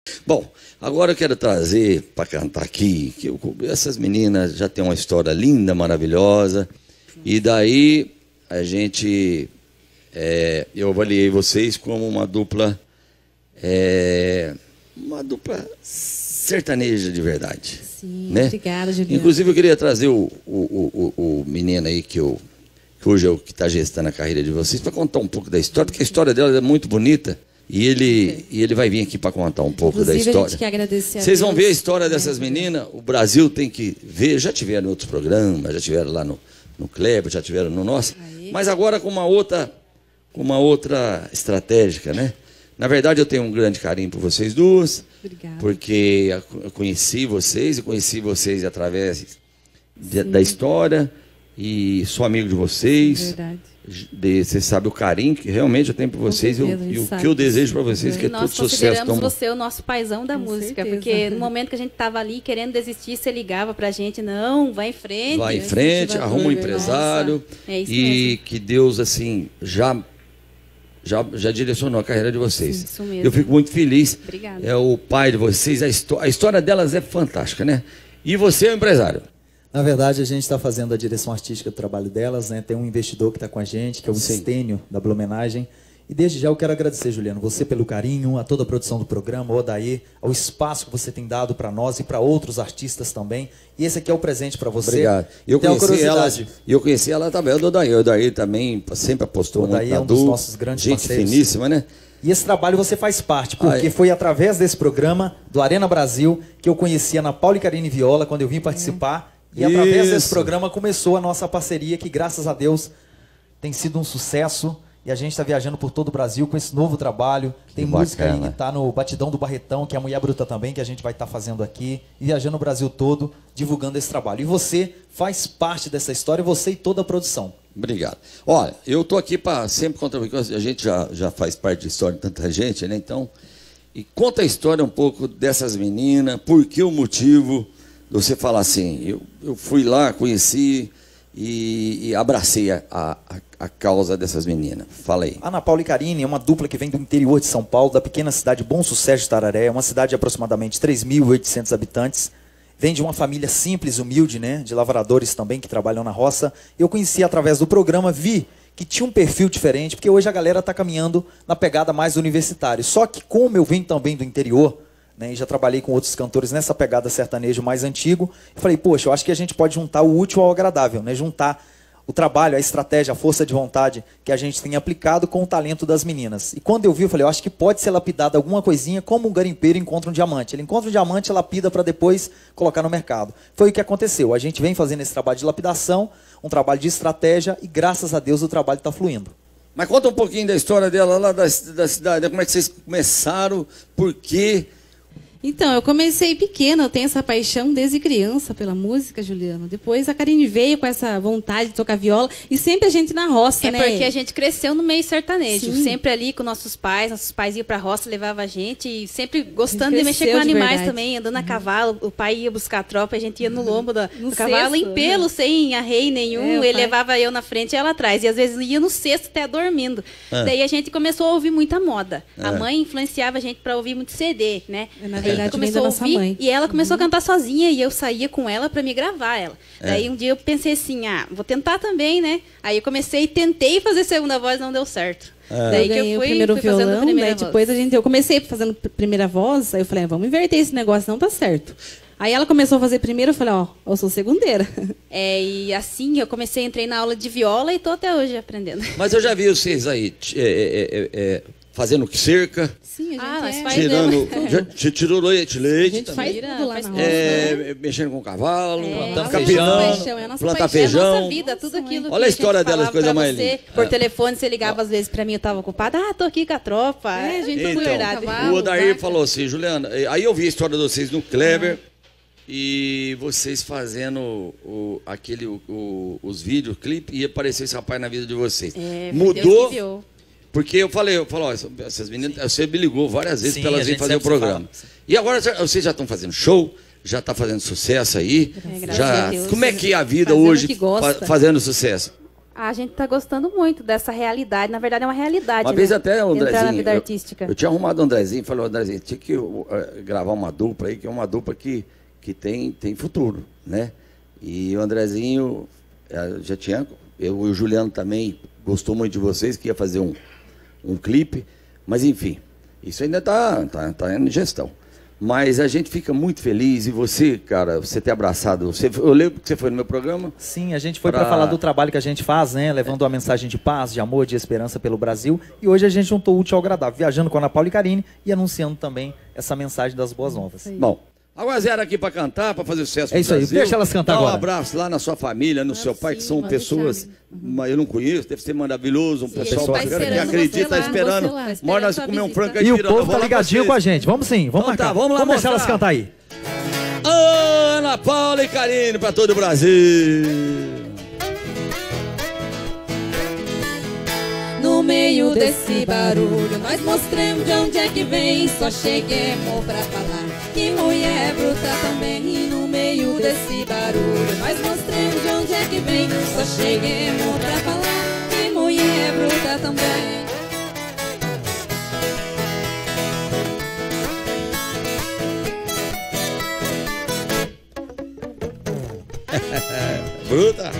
Bom, agora eu quero trazer para cantar aqui, que essas meninas já têm uma história linda, maravilhosa, e daí a gente, eu avaliei vocês como uma dupla sertaneja de verdade. Sim, né? Obrigada, Juliana. Inclusive eu queria trazer o menino aí que hoje é o que está gestando a carreira de vocês, para contar um pouco da história, porque a história dela é muito bonita. E ele vai vir aqui para contar um pouco da história. A gente quer agradecer a Vocês vão Deus. ver a história dessas meninas. O Brasil tem que ver. Já tiveram em outros programas, já tiveram lá no Kleber, já tiveram no nosso. Mas agora com uma outra estratégica, né? Na verdade, eu tenho um grande carinho por vocês duas. Obrigada. Porque eu conheci vocês através da história. E sou amigo de vocês. Verdade. Você sabe o carinho que realmente eu tenho por vocês e o que eu desejo para vocês, que é todo sucesso. Nós consideramos você o nosso paizão da música, certeza. porque no momento que a gente estava ali querendo desistir, você ligava pra gente, não, vai em frente. Vai em frente, arruma um empresário. É isso e mesmo. que Deus, assim, já direcionou a carreira de vocês. Sim, isso mesmo. Eu fico muito feliz. Obrigada. É o pai de vocês, a história delas é fantástica, né? E você é o empresário. Na verdade, a gente está fazendo a direção artística do trabalho delas, né? Tem um investidor que está com a gente, que é o Estênio, da Blumenagem. E desde já eu quero agradecer, Juliano, você pelo carinho, a toda a produção do programa, o Odair, ao espaço que você tem dado para nós e para outros artistas também. E esse aqui é o presente para você. Obrigado. Eu conheci ela também, o Odair. O Odair também sempre apostou muito na Odair é um dos nossos grandes gente parceiros. finíssima, né? E esse trabalho você faz parte, porque foi através desse programa, do Arena Brasil, que eu conhecia Ana Paula e Karine Viola, quando eu vim participar. E através desse programa começou a nossa parceria, que graças a Deus tem sido um sucesso. E a gente está viajando por todo o Brasil com esse novo trabalho. Tem música aí que está no Batidão do Barretão, que é a Mulher Bruta também, que a gente vai estar fazendo aqui. E viajando o Brasil todo, divulgando esse trabalho. E você faz parte dessa história, você e toda a produção. Obrigado. Olha, eu estou aqui para sempre contribuir, porque a gente já faz parte da história de tanta gente, né? Então, e conta a história um pouco dessas meninas, por que o motivo de você falar assim, eu fui lá, conheci e abracei a causa dessas meninas. Fala aí. Ana Paula e Karine é uma dupla que vem do interior de São Paulo, da pequena cidade Bom Sucesso de Tararé, uma cidade de aproximadamente 3.800 habitantes. Vem de uma família simples, humilde, né, de lavradores também que trabalham na roça. Eu conheci através do programa, vi que tinha um perfil diferente, porque hoje a galera está caminhando na pegada mais universitária. Só que como eu venho também do interior, né, e já trabalhei com outros cantores nessa pegada sertanejo mais antigo, eu falei, poxa, eu acho que a gente pode juntar o útil ao agradável, né, juntar o trabalho, a estratégia, a força de vontade que a gente tem aplicado com o talento das meninas. E quando eu vi, eu falei, eu acho que pode ser lapidada alguma coisinha, como um garimpeiro encontra um diamante. Ele encontra um diamante, lapida para depois colocar no mercado. Foi o que aconteceu. A gente vem fazendo esse trabalho de lapidação, um trabalho de estratégia, e graças a Deus o trabalho está fluindo. Mas conta um pouquinho da história dela lá da cidade, como é que vocês começaram, por quê? Então, eu comecei pequena, eu tenho essa paixão desde criança pela música, Juliana. Depois a Karine veio com essa vontade de tocar viola e sempre a gente na roça, né? É porque a gente cresceu no meio sertanejo, Sim. sempre ali com nossos pais iam pra roça, levavam a gente, e sempre gostando de mexer cresceu com de animais verdade. também, andando a cavalo, o pai ia buscar a tropa, a gente ia no lombo No do cavalo, cesto, em pelo, sem arreio nenhum, o ele pai. levava eu na frente e ela atrás, e às vezes ia no cesto até dormindo. Daí a gente começou a ouvir muita moda. A mãe influenciava a gente pra ouvir muito CD, né? Na Aí verdade, começou vem da a nossa ouvir, mãe. e ela começou a cantar sozinha, e eu saía com ela pra me gravar ela. Daí um dia eu pensei assim, vou tentar também, né? Aí eu tentei fazer segunda voz, não deu certo. Daí eu ganhei o primeiro fui fazendo violão, primeira daí depois eu comecei fazendo primeira voz, aí eu falei, vamos inverter esse negócio, não tá certo. Aí ela começou a fazer primeiro, eu falei, eu sou segundeira. E assim eu entrei na aula de viola e tô até hoje aprendendo. Mas eu já vi vocês aí fazendo cerca, Sim, nós faz tirando, já tirou leite a gente também, faz tudo lá na roça. mexendo com cavalo, Nossa capinando, paixão, é a nossa plantar paixão. É a feijão. nossa vida, tudo aquilo Olha a história que a gente delas, falava coisa pra mais você. linda. Por telefone, você ligava às vezes pra mim, eu tava ocupada. Tô aqui com a tropa. É, gente, tudo tudo verdade. O Odair falou assim, Juliana, aí eu vi a história de vocês no Kleber, e vocês fazendo os videoclipes, e apareceu esse rapaz na vida de vocês. Foi Deus Mudou, que guiou. porque eu falei, ó, essas meninas, você me ligou várias vezes Sim, para a elas virem gente fazer o sempre se programa. E agora vocês já estão fazendo show, já está fazendo sucesso aí. Graças a Deus. Como é que é a vida Fazendo o hoje que gosta. fazendo sucesso? A gente tá gostando muito dessa realidade. Na verdade, é uma realidade. Uma vez até o Entrar na Andrezinho, vida artística. eu tinha arrumado o Andrezinho e falei, Andrezinho, tinha que gravar uma dupla aí, que é uma dupla que tem futuro, né? E o Andrezinho já tinha, eu e o Juliano também gostou muito de vocês, que ia fazer um clipe, mas enfim, isso ainda tá em gestão. Mas a gente fica muito feliz e você, cara, você ter abraçado. Eu lembro que você foi no meu programa. Sim, a gente foi para falar do trabalho que a gente faz, né? Levando uma mensagem de paz, de amor, de esperança pelo Brasil. E hoje a gente juntou o útil ao agradável, viajando com a Ana Paula e Karine e anunciando também essa mensagem das boas novas. Bom, agora zero aqui para cantar, para fazer sucesso É isso aí, deixa elas cantar agora. Um abraço lá na sua família, no seu pai, que são pessoas, mas eu não conheço, deve ser maravilhoso, um pessoal tá que esperando acredita, você tá lá, esperando. você lá. Mora nós Esperando comer um sua frango E o caipira. povo tá ligadinho com a gente. Vamos sim, vamos Então tá, marcar. vamos lá deixar mostrar. elas cantar aí. Ana Paula e Karine para todo o Brasil. No meio desse barulho, nós mostramos de onde é que vem. Só cheguemos pra falar que mulher bruta também. E no meio desse barulho, nós mostramos de onde é que vem. Só cheguemos pra falar que mulher bruta também. Bruta.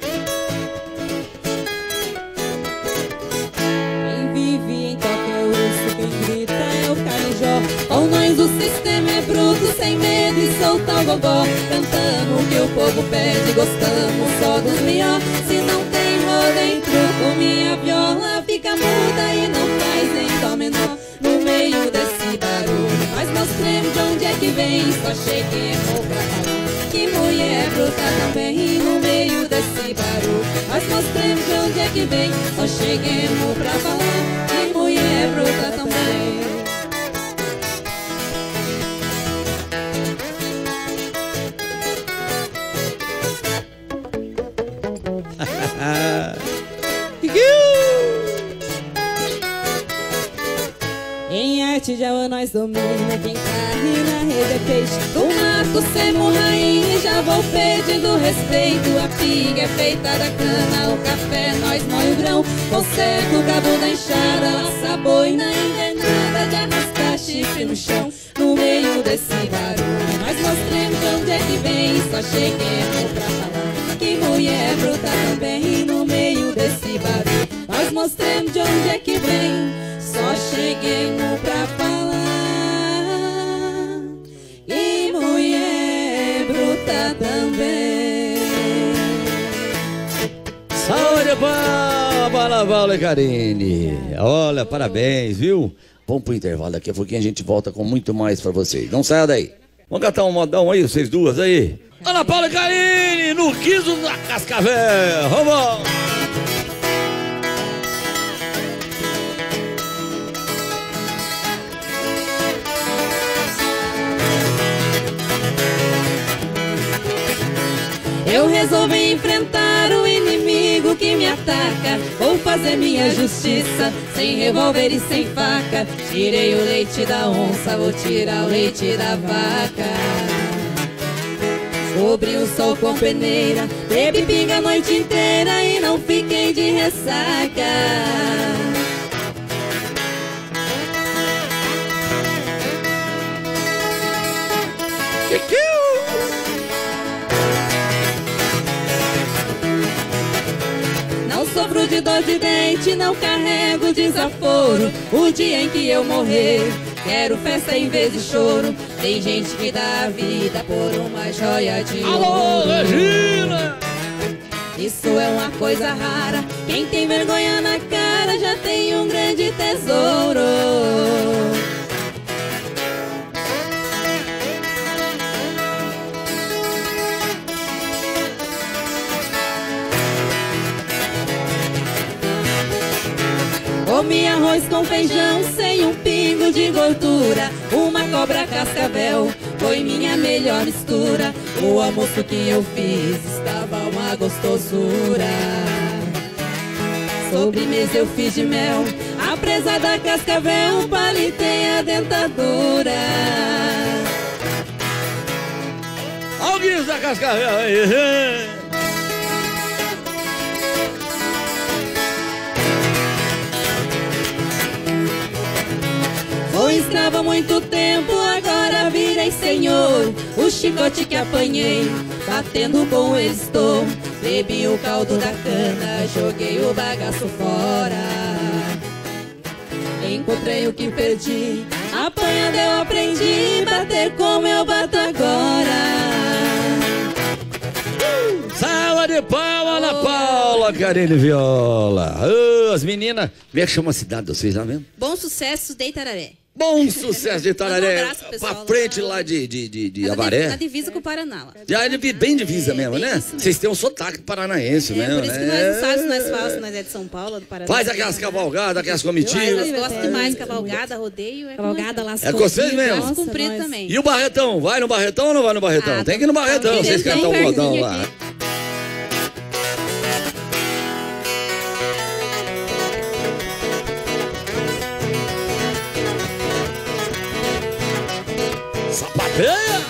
Quem vive em qualquer urso, quem grita é o carijó. Com nós o sistema é bruto, sem medo e solta o gogó. Cantando o que o povo pede, gostamos só dos melhor. Se não tem rô dentro, com minha viola fica muda e não faz nem dó menor. No meio desse barulho, nós mostremos de onde é que vem. Só cheguemos pra falar que mulher bruta também. No meio desse barulho, nós mostremos de onde é que vem. Só cheguemos pra falar que mulher bruta também. Em arte de aula nós domina, quem carne na rede é peixe. Do mato semos rainha, já vou pedindo respeito. A pinga é feita da cana, o café nós moe o grão. Conserta o cabo da enxada, laça boina enganada de arrastar chifre no chão. No meio desse barulho, nós mostremos de onde é que vem. Só cheguemos pra falar que mulher bruta também. No meio desse barulho, nós mostremos de onde é que vem. Só cheguemos pra falar e mulher bruta também. Saúde de palma, Ana Paula e Karine. Olha, parabéns, viu? Vamos pro intervalo, daqui a pouquinho a gente volta com muito mais pra vocês. Não saia daí. Vamos cantar um modão aí, vocês duas aí. Ana Paula e Karine, no Quiso da Cascavel. Vamos! Eu resolvi enfrentar o inimigo que me ataca. Vou fazer minha justiça, sem revólver e sem faca. Tirei o leite da onça, vou tirar o leite da vaca. Sobre o sol com peneira, bebi pinga a noite inteira e não fiquei de ressaca. Não sofro de dor de dente, não carrego desaforo. O dia em que eu morrer, quero festa em vez de choro. Tem gente que dá a vida por uma joia de ouro. Alô, Regina! Isso é uma coisa rara. Quem tem vergonha na cara já tem um grande tesouro. Comi arroz com feijão sem um pingo de gordura. Uma cobra cascavel foi minha melhor mistura. O almoço que eu fiz estava uma gostosura. Sobremesa eu fiz de mel, a presa da cascavel, palitei a dentadura. Alguém da Cascavel aí. escravo muito tempo, agora virei senhor. O chicote que apanhei, batendo com ele estou. Bebi o caldo da cana, joguei o bagaço fora. Encontrei o que perdi, apanhando eu aprendi, bater como eu bato agora. Salva de palma, Ana Paula, Carine Viola. As meninas, como é que chama a cidade de vocês lá mesmo? Bom Sucesso de Itararé. Bom Sucesso de Itararé. Um abraço, pessoal, Pra frente lá de Avaré. Na divisa com o Paraná lá. Já é bem divisa mesmo, bem né? isso mesmo. Vocês têm um sotaque paranaense mesmo, Por isso que né? nós não sabemos se nós falamos, se nós é de São Paulo, do Paraná. Faz aquelas cavalgadas, aquelas comitivas. Eu gosto demais de cavalgada, rodeio. Cavalgada, lá. las É com vocês mesmo? Nossa, Comprido nós- também. E o Barretão? Vai no Barretão ou não vai no Barretão? Ah, Tem que ir no Barretão, tá vocês querendo cantam o bem modão pertinho lá. aqui. Sapateia!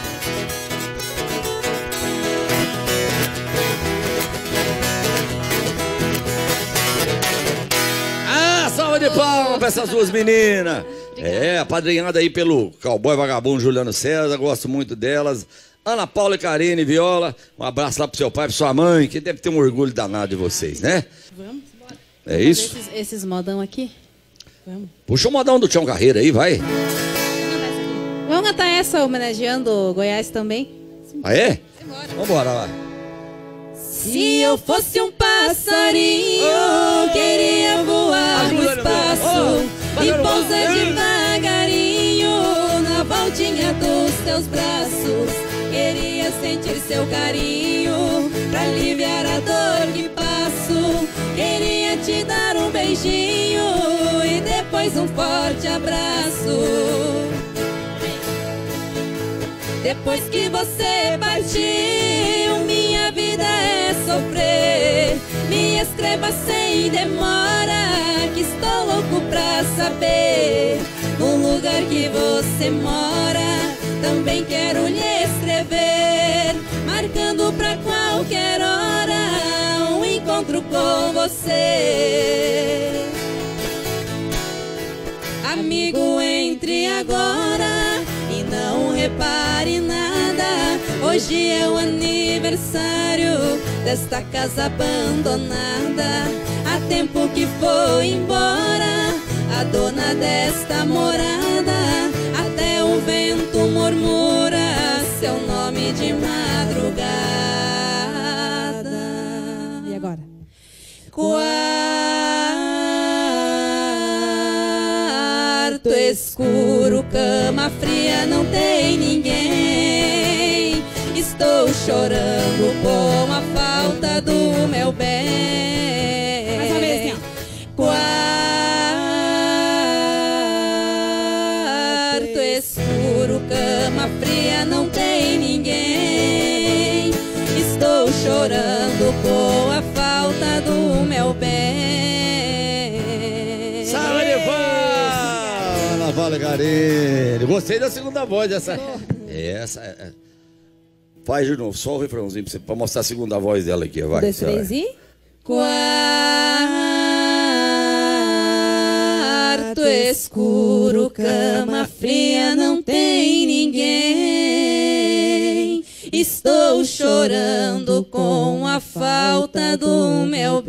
Salva de palmas pra essas duas meninas. Apadrinhada aí pelo cowboy vagabundo Juliano César, gosto muito delas. Ana Paula e Carine Viola, um abraço lá pro seu pai e pra sua mãe, que deve ter um orgulho danado de vocês, né? Vamos embora. É isso? Esses modão aqui. Vamos. Puxa o modão do Tião Carreira aí, vai. Vamos cantar essa homenageando o Goiás também? Ah, é? Vambora lá. Se eu fosse um passarinho, queria voar no espaço e pousar devagarinho na voltinha dos teus braços. Queria sentir seu carinho pra aliviar a dor que passo. Queria te dar um beijinho e depois um forte abraço. Depois que você partiu, minha vida é sofrer. Me escreva sem demora, que estou louco pra saber. No lugar que você mora, também quero lhe escrever, marcando pra qualquer hora um encontro com você. Amigo, entre agora e não repare nada. Hoje é o aniversário desta casa abandonada. Há tempo que foi embora a dona desta morada. Até o vento murmura seu nome de madrugada. E agora? Quarto escuro, cama fria, não tem ninguém. Estou chorando com a falta do meu bem. Mais uma vez assim, ó. Quarto escuro, cama fria, não tem ninguém. Estou chorando com a falta do meu bem. Salve de palmas, Ana Paula e Carine. Gostei da segunda voz dessa. Faz de novo, só o refrãozinho pra mostrar a segunda voz dela aqui, vai. 1, 2, 3 e... Quarto escuro, cama fria, não tem ninguém. Estou chorando com a falta do meu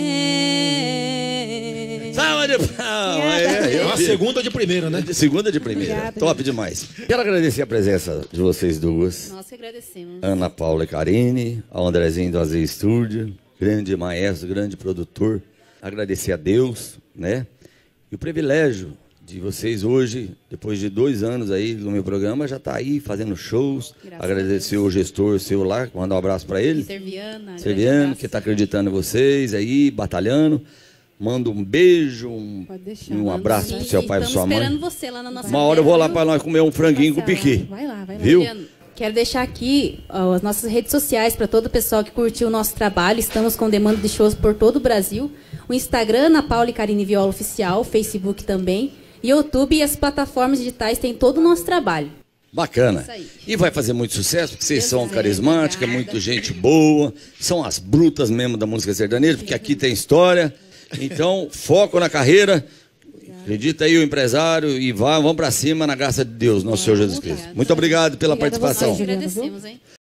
bem. Salve de palmas. Uma segunda de primeira, né? Segunda de primeira. Obrigada. Top demais. Quero agradecer a presença de vocês duas. Nós que agradecemos. Ana Paula e Carine, ao Andrezinho do Azeite Estúdio, grande maestro, grande produtor. Agradecer a Deus, né? E o privilégio de vocês hoje, depois de 2 anos aí no meu programa, já está aí fazendo shows. Graças Agradecer o gestor seu lá, mandar um abraço para ele. Serviana. Serviano, que está acreditando em vocês aí, batalhando. Manda um beijo, Pode deixar. um abraço pro seu pai e pra sua Estamos mãe. esperando você lá na nossa Uma hora eu vou lá terra, para nós comer um franguinho com piqui. Vai lá, vai lá. Viu? Juliano. Quero deixar aqui ó, as nossas redes sociais para todo o pessoal que curtiu o nosso trabalho. Estamos com demanda de shows por todo o Brasil. O Instagram, Ana Paula e Carine Viola Oficial, Facebook também. YouTube e as plataformas digitais têm todo o nosso trabalho. Bacana. Isso aí. E vai fazer muito sucesso, porque vocês são Deus carismáticas, obrigada. muito gente boa, são as brutas mesmo da música sertaneja, porque aqui tem história. Então, foco na carreira. Acredita aí o empresário e vamos para cima na graça de Deus, nosso Senhor Jesus Cristo. Muito obrigado pela participação. Nós agradecemos, hein?